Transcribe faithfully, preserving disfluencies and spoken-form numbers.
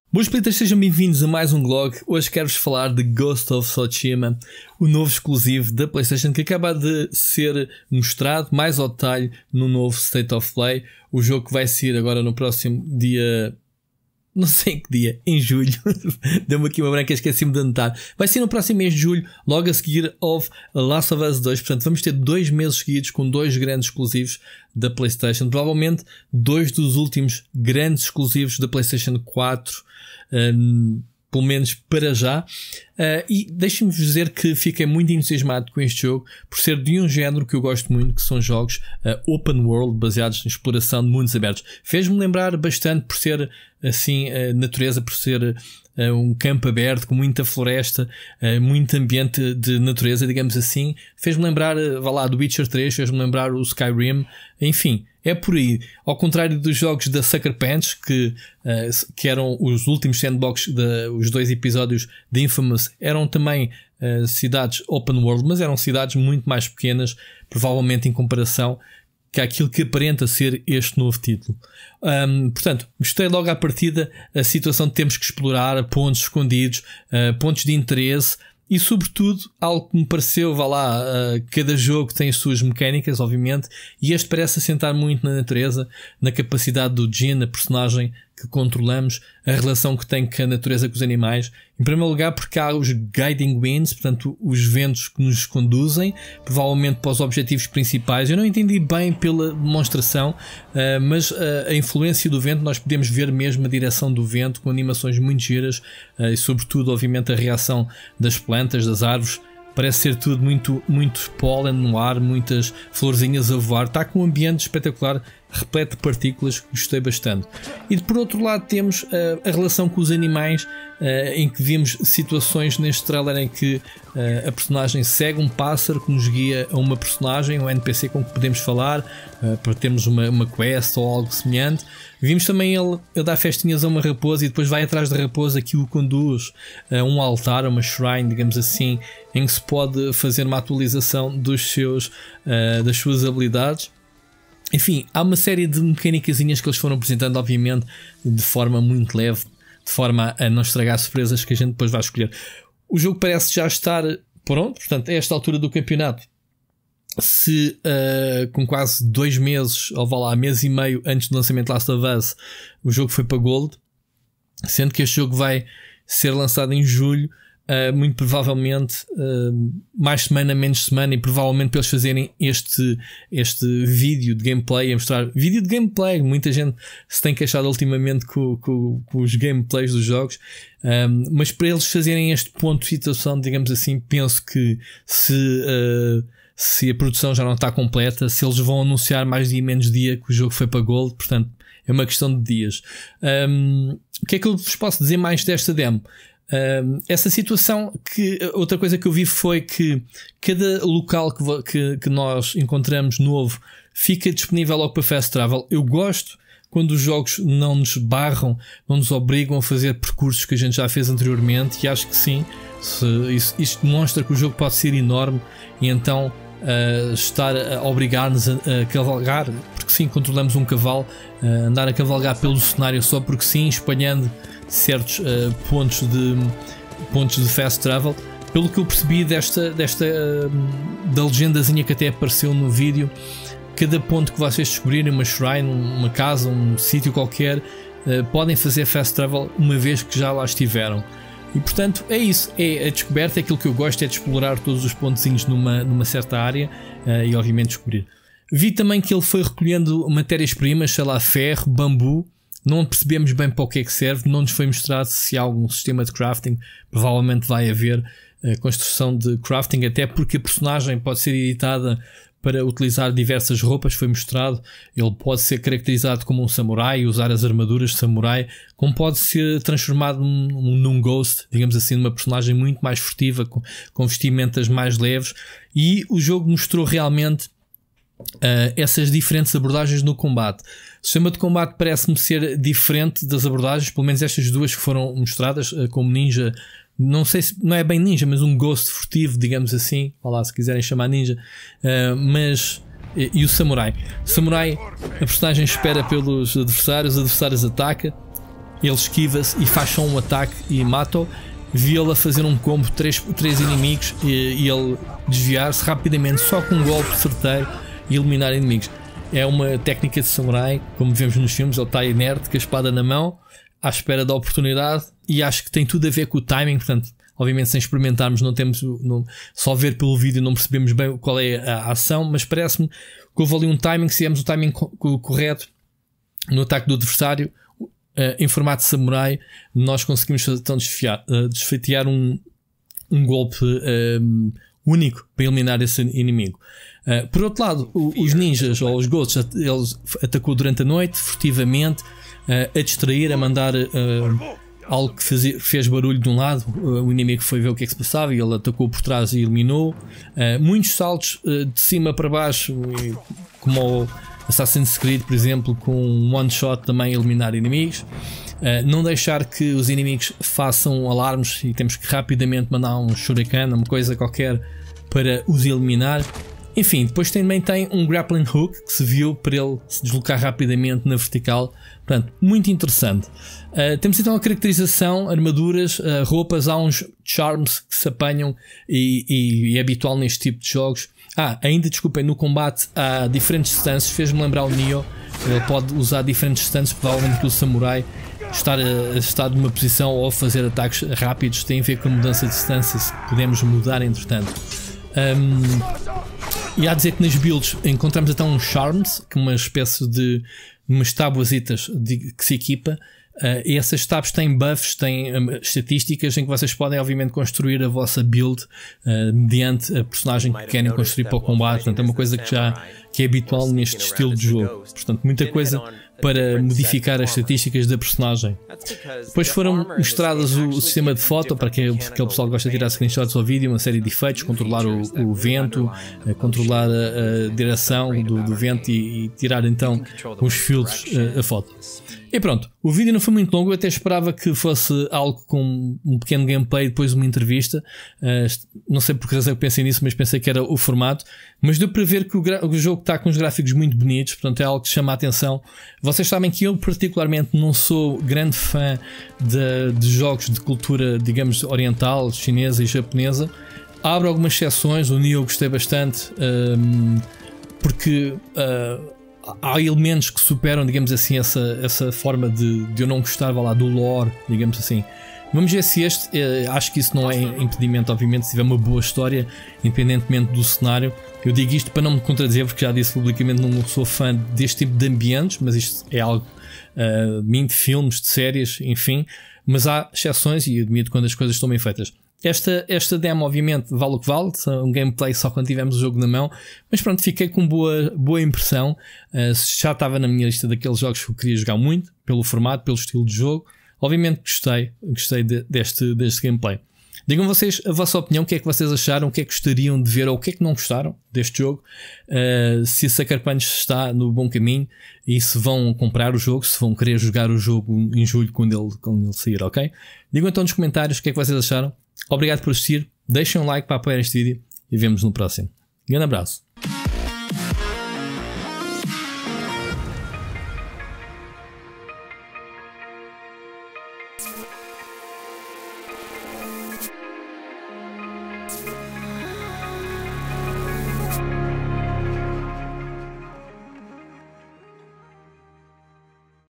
Boas splitters, sejam bem-vindos a mais um vlog. Hoje quero-vos falar de Ghost of Tsushima, o novo exclusivo da PlayStation que acaba de ser mostrado mais ao detalhe no novo State of Play. O jogo que vai sair agora no próximo dia... não sei em que dia, em julho. Deu-me aqui uma branca, esqueci-me de anotar. Vai ser no próximo mês de julho, logo a seguir of Last of Us dois. Portanto, vamos ter dois meses seguidos com dois grandes exclusivos da PlayStation. Provavelmente dois dos últimos grandes exclusivos da PlayStation quatro. Um, pelo menos para já. Uh, e deixem-me dizer que fiquei muito entusiasmado com este jogo por ser de um género que eu gosto muito, que são jogos uh, open world, baseados em exploração de mundos abertos. Fez-me lembrar bastante por ser assim, uh, natureza, por ser uh, um campo aberto com muita floresta, uh, muito ambiente de natureza, digamos assim. Fez-me lembrar, uh, vá lá, do Witcher três, fez-me lembrar o Skyrim, enfim. É por aí. Ao contrário dos jogos da Sucker Punch, que, uh, que eram os últimos sandbox, de, os dois episódios de Infamous, eram também uh, cidades open world, mas eram cidades muito mais pequenas, provavelmente em comparação com aquilo que aparenta ser este novo título. Um, portanto, gostei logo à partida a situação de termos que explorar pontos escondidos, uh, pontos de interesse. E sobretudo, algo que me pareceu, vá lá, uh, cada jogo tem as suas mecânicas, obviamente, e este parece assentar muito na natureza, na capacidade do Jin, a personagem que controlamos, a relação que tem com a natureza com os animais. Em primeiro lugar, porque há os guiding winds, portanto, os ventos que nos conduzem, provavelmente para os objetivos principais. Eu não entendi bem pela demonstração, uh, mas uh, a influência do vento, nós podemos ver mesmo a direção do vento, com animações muito giras, uh, e sobretudo, obviamente, a reação das plantas, das árvores. Parece ser tudo muito, muito pólen no ar, muitas florzinhas a voar. Está com um ambiente espetacular, repleto de partículas, gostei bastante. E por outro lado temos uh, a relação com os animais, uh, em que vimos situações neste trailer em que uh, a personagem segue um pássaro que nos guia a uma personagem, um N P C com que podemos falar, uh, para termos uma, uma quest ou algo semelhante. Vimos também ele, ele dar festinhas a uma raposa e depois vai atrás da raposa que o conduz a um altar, a uma shrine, digamos assim, em que se pode fazer uma atualização dos seus, uh, das suas habilidades. Enfim, há uma série de mecânicazinhas que eles foram apresentando, obviamente, de forma muito leve, de forma a não estragar surpresas que a gente depois vai escolher. O jogo parece já estar pronto, portanto, a esta altura do campeonato, se uh, com quase dois meses, ou vá lá, mês e meio antes do lançamento de Last of Us, o jogo foi para Gold, sendo que este jogo vai ser lançado em julho. Uh, muito provavelmente uh, mais semana, menos semana, e provavelmente para eles fazerem este, este vídeo de gameplay, a mostrar vídeo de gameplay. Muita gente se tem queixado ultimamente com, com, com os gameplays dos jogos, um, mas para eles fazerem este ponto de situação, digamos assim, penso que se, uh, se a produção já não está completa, se eles vão anunciar mais dia menos dia que o jogo foi para Gold, portanto é uma questão de dias. Um, o que é que eu vos posso dizer mais desta demo? Uh, essa situação, que outra coisa que eu vi foi que cada local que, que, que nós encontramos novo fica disponível logo para Fast Travel. Eu gosto quando os jogos não nos barram, não nos obrigam a fazer percursos que a gente já fez anteriormente, e acho que sim, se, isso, isto demonstra que o jogo pode ser enorme, e então uh, estar a obrigar-nos a, a cavalgar, porque sim, controlamos um cavalo, uh, andar a cavalgar pelo cenário só porque sim, espalhando certos uh, pontos de pontos de fast travel. Pelo que eu percebi desta, desta uh, da legendazinha que até apareceu no vídeo, cada ponto que vocês descobrirem, uma shrine, uma casa, um sítio qualquer, uh, podem fazer fast travel uma vez que já lá estiveram. E portanto é isso, é a descoberta, é aquilo que eu gosto, é de explorar todos os pontozinhos numa, numa certa área, uh, e obviamente descobrir. Vi também que ele foi recolhendo matérias-primas, sei lá, ferro, bambu. Não percebemos bem para o que é que serve, não nos foi mostrado se há algum sistema de crafting. Provavelmente vai haver a construção de crafting, até porque a personagem pode ser editada para utilizar diversas roupas, foi mostrado. Ele pode ser caracterizado como um samurai, usar as armaduras de samurai, como pode ser transformado num, num ghost, digamos assim, numa personagem muito mais furtiva, com, com vestimentas mais leves. E o jogo mostrou realmente Uh, essas diferentes abordagens no combate. O sistema de combate parece-me ser diferente das abordagens, pelo menos estas duas que foram mostradas, uh, como ninja. Não sei se não é bem ninja, mas um ghost furtivo, digamos assim. Olha lá, se quiserem chamar ninja. Uh, mas e, e o samurai. O samurai, a personagem espera pelos adversários, os adversários ataca. ele esquiva-se e faz só um ataque e mata-o. Vi-lo a fazer um combo de três, três inimigos e, e ele desviar-se rapidamente só com um golpe certeiro e eliminar inimigos. É uma técnica de samurai, como vemos nos filmes. Ele está inerte com a espada na mão, à espera da oportunidade, e acho que tem tudo a ver com o timing. Portanto, obviamente sem experimentarmos, não temos, não, só ver pelo vídeo não percebemos bem qual é a, a ação, mas parece-me que houve ali um timing. Se tivermos o timing co correto no ataque do adversário, Uh, em formato de samurai, nós conseguimos então desfiar, uh, desfeitear um, um golpe uh, único para eliminar esse inimigo. Uh, por outro lado, o, os ninjas ou os ghosts, eles atacou durante a noite, furtivamente, uh, a distrair, a mandar uh, algo que fez, fez barulho de um lado. Uh, o inimigo foi ver o que é que se passava e ele atacou por trás e eliminou. Uh, muitos saltos uh, de cima para baixo, como o Assassin's Creed, por exemplo, com um one shot também eliminar inimigos. Uh, não deixar que os inimigos façam alarmes e temos que rapidamente mandar um shuriken, uma coisa qualquer para os eliminar. Enfim, depois também tem um grappling hook que se viu para ele se deslocar rapidamente na vertical. Portanto, muito interessante. Uh, temos então a caracterização, armaduras, uh, roupas. Há uns charms que se apanham e, e, e é habitual neste tipo de jogos. Ah, ainda desculpem, no combate há diferentes stances. Fez-me lembrar o Nioh. Ele pode usar diferentes stances, provavelmente que o samurai estar, a, estar numa posição ou fazer ataques rápidos tem a ver com a mudança de stance. Se podemos mudar entretanto. Um, e há a dizer que nas builds encontramos então um charms, que é uma espécie de umas tabuazitas de, que se equipa. Uh, e essas tabs têm buffs, têm um, estatísticas em que vocês podem obviamente construir a vossa build uh, mediante a personagem que querem construir para o combate. Portanto, é uma coisa que já que é habitual neste estilo de jogo. Portanto, muita coisa para modificar as estatísticas da personagem. Depois foram mostradas o, o sistema de foto, para quem aquele pessoal que gosta de tirar screenshots ao vídeo, uma série de efeitos, controlar o, o vento, uh, controlar a, a direção do, do vento e, e tirar então com os filtros uh, a foto. E pronto, o vídeo não foi muito longo. Eu até esperava que fosse algo com um pequeno gameplay e depois uma entrevista. Uh, não sei por que razão eu pensei nisso, mas pensei que era o formato. Mas deu para ver que o, o jogo está com uns gráficos muito bonitos, portanto é algo que chama a atenção. Vocês sabem que eu particularmente não sou grande fã de, de jogos de cultura, digamos, oriental, chinesa e japonesa. Abro algumas exceções, o Nioh gostei bastante, um, porque... Uh, há elementos que superam, digamos assim, essa, essa forma de, de eu não gostar, vá lá, do lore, digamos assim. Vamos ver se este, eh, acho que isso não é impedimento, obviamente, se tiver uma boa história, independentemente do cenário. Eu digo isto para não me contradizer, porque já disse publicamente não sou fã deste tipo de ambientes, mas isto é algo, uh, de filmes, de séries, enfim. Mas há exceções e admito quando as coisas estão bem feitas. Esta, esta demo obviamente vale o que vale, um gameplay só quando tivermos o jogo na mão, mas pronto, fiquei com boa, boa impressão. Uh, já estava na minha lista daqueles jogos que eu queria jogar muito, pelo formato, pelo estilo de jogo. Obviamente gostei, gostei de, deste, deste gameplay. Digam vocês a vossa opinião, o que é que vocês acharam, o que é que gostariam de ver ou o que é que não gostaram deste jogo, uh, se a Sucker Punch está no bom caminho e se vão comprar o jogo, se vão querer jogar o jogo em julho quando ele, quando ele sair, ok? Digam então nos comentários o que é que vocês acharam. Obrigado por assistir, deixem um like para apoiar este vídeo e vemos no próximo. Um grande abraço.